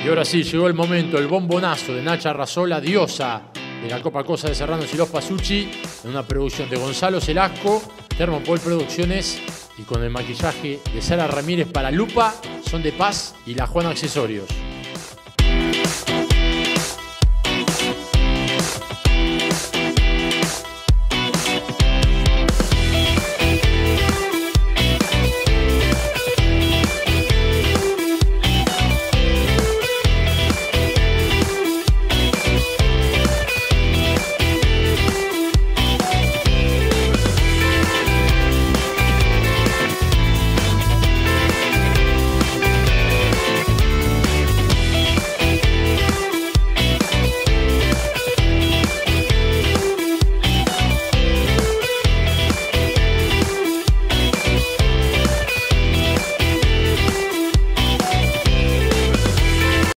ahora sí, llegó el momento, el bombonazo de Nacha Razola, diosa de la Copa Cosa de Serranos y los Pasucci, en una producción de Gonzalo Celasco, Thermopol Producciones, y con el maquillaje de Sara Ramírez para Lupa, Son de Paz y La Juana Accesorios.